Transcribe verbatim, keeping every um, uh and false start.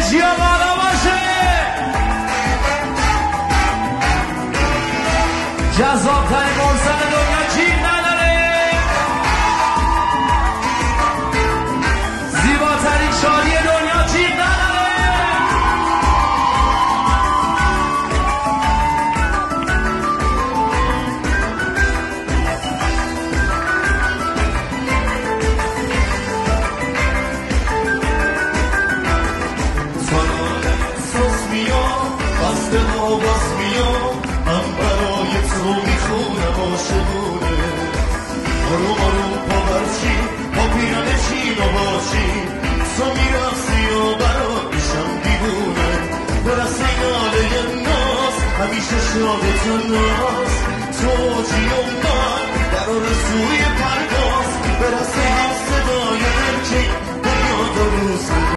انرژی بالا باشه. جذاب‌ترین مرسل دنیا جیغ نداره. زیباترین شادی دنیا جیغ نداره. سالان احساس میام بسته ها باز میام من برای تو میخونم عاشقونه آروم آروم پا برچی پا پیرنشین و باشی تو میرفتی و برات میشم دیوونه برسه ناله ناز همیشه شادت ناز تو جی و من در آرزوی پرواز برسه هم صدای هرچی دنیا دو روز